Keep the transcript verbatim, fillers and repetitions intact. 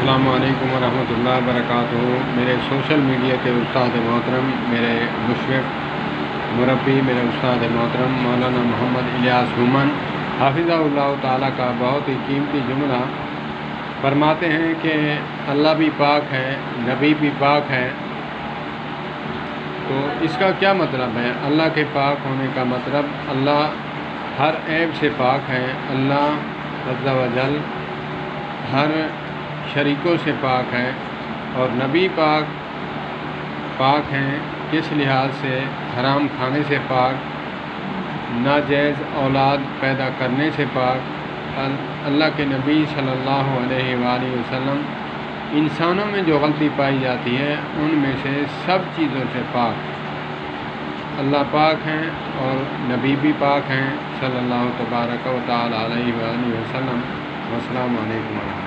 السلام علیکم ورحمۃ اللہ وبرکاتہ۔ میرے سوشل میڈیا کے استاد محترم، میرے مشرف مربی، میرے استاد محترم مولانا محمد الیاس مومن حافظہ اللہ تعالیٰ کا بہت ہی قیمتی جملہ فرماتے ہیں کہ اللہ بھی پاک ہے، نبی بھی پاک ہے۔ تو اس کا کیا مطلب ہے؟ اللہ کے پاک ہونے کا مطلب اللہ ہر عیب سے پاک ہے، اللہ عز و جل ہر شریکوں سے پاک ہے، اور نبی پاک پاک ہیں کس لحاظ سے؟ حرام کھانے سے پاک، ناجائز اولاد پیدا کرنے سے پاک۔ اللہ کے نبی صلی اللہ علیہ وآلہ وسلم انسانوں میں جو غلطی پائی جاتی ہے ان میں سے سب چیزوں سے پاک۔ اللہ پاک ہیں اور نبی بھی پاک ہیں صلی اللہ تبارک و تعالی علیہ وآلہ وسلم۔ والسلام علیکم ورحمۃ اللہ۔